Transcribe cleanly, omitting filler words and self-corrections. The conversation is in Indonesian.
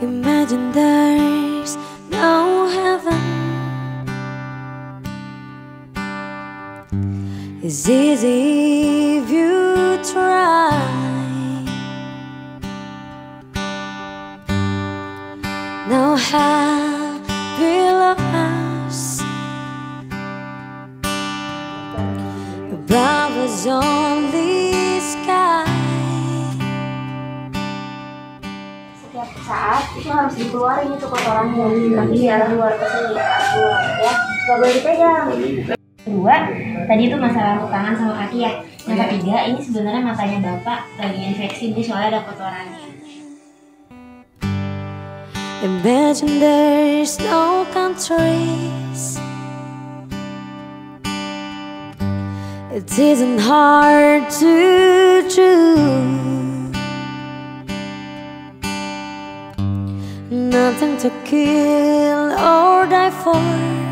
Imagine there's no heaven. It's easy if you try. No hell below us, above us only sky. Setiap saat itu harus dikeluarin itu kotorannya, tapi ya keluar ke sini, keluar ya, nggak boleh dipegang. Kedua, tadi itu masalah tangan sama kaki ya. Yang ketiga, ini sebenarnya matanya bapak lagi infeksi, jadi soalnya ada kotorannya. Imagine there's no countries. It isn't hard to choose. Nothing to kill or die for.